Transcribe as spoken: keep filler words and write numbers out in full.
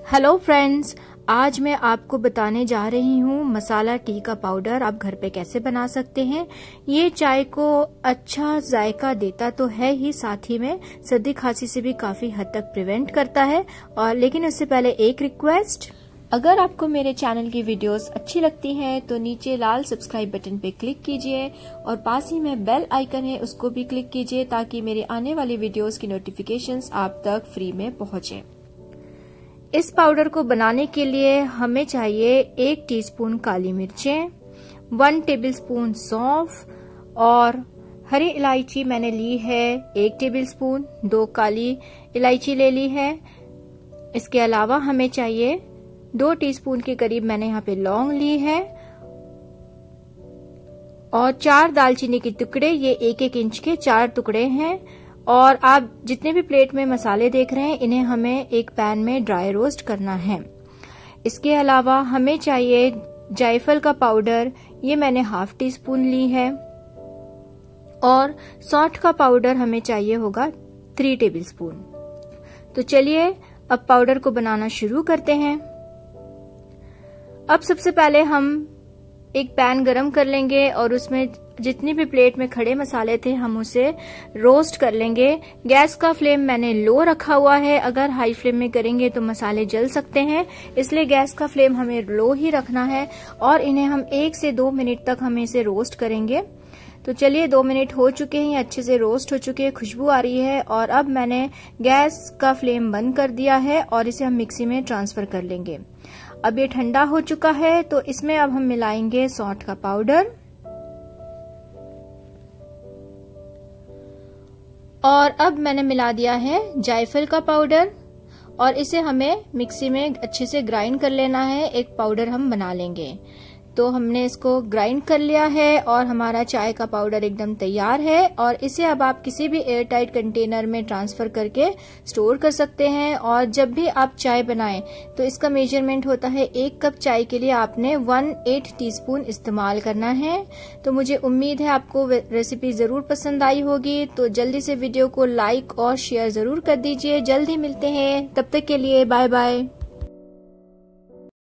Hello friends, आज मैं आपको बताने जा रही हूँ मसाला टी का पाउडर आप घर पे कैसे बना सकते हैं। ये चाय को अच्छा जायका देता तो है ही, साथ ही में सर्दी खांसी से भी काफी हद तक प्रिवेंट करता है। और लेकिन उससे पहले एक रिक्वेस्ट, अगर आपको मेरे चैनल की वीडियोस अच्छी लगती हैं तो नीचे लाल सब्सक्राइब बटन पे क्लिक कीजिए और पास ही में बेल आइकन है उसको भी क्लिक कीजिए ताकि मेरे आने वाली वीडियोस की नोटिफिकेशंस आप तक फ्री में पहुंचे। इस पाउडर को बनाने के लिए हमें चाहिए एक टीस्पून काली मिर्चें, वन टेबलस्पून सौंफ और हरी इलायची मैंने ली है एक टेबलस्पून, दो काली इलायची ले ली है। इसके अलावा हमें चाहिए दो टीस्पून के करीब मैंने यहाँ पे लौंग ली है और चार दालचीनी के टुकड़े, ये एक एक इंच के चार टुकड़े हैं। और आप जितने भी प्लेट में मसाले देख रहे हैं इन्हें हमें एक पैन में ड्राई रोस्ट करना है। इसके अलावा हमें चाहिए जायफल का पाउडर, ये मैंने हाफ टी स्पून ली है और सौंठ का पाउडर हमें चाहिए होगा थ्री टेबलस्पून। तो चलिए अब पाउडर को बनाना शुरू करते हैं। अब सबसे पहले हम एक पैन गरम कर लेंगे और उसमें जितनी भी प्लेट में खड़े मसाले थे हम उसे रोस्ट कर लेंगे। गैस का फ्लेम मैंने लो रखा हुआ है, अगर हाई फ्लेम में करेंगे तो मसाले जल सकते हैं, इसलिए गैस का फ्लेम हमें लो ही रखना है और इन्हें हम एक से दो मिनट तक हम इसे रोस्ट करेंगे। तो चलिए दो मिनट हो चुके हैं, अच्छे से रोस्ट हो चुके हैं, खुशबू आ रही है और अब मैंने गैस का फ्लेम बंद कर दिया है और इसे हम मिक्सी में ट्रांसफर कर लेंगे। अब ये ठंडा हो चुका है तो इसमें अब हम मिलाएंगे सौंठ का पाउडर और अब मैंने मिला दिया है जायफल का पाउडर और इसे हमें मिक्सी में अच्छे से ग्राइंड कर लेना है, एक पाउडर हम बना लेंगे। तो हमने इसको ग्राइंड कर लिया है और हमारा चाय का पाउडर एकदम तैयार है और इसे अब आप किसी भी एयर टाइट कंटेनर में ट्रांसफर करके स्टोर कर सकते हैं। और जब भी आप चाय बनाएं तो इसका मेजरमेंट होता है एक कप चाय के लिए आपने वन एट टीस्पून इस्तेमाल करना है। तो मुझे उम्मीद है आपको रेसिपी जरूर पसंद आई होगी, तो जल्दी से वीडियो को लाइक और शेयर जरूर कर दीजिए। जल्दी मिलते हैं, तब तक के लिए बाय बाय।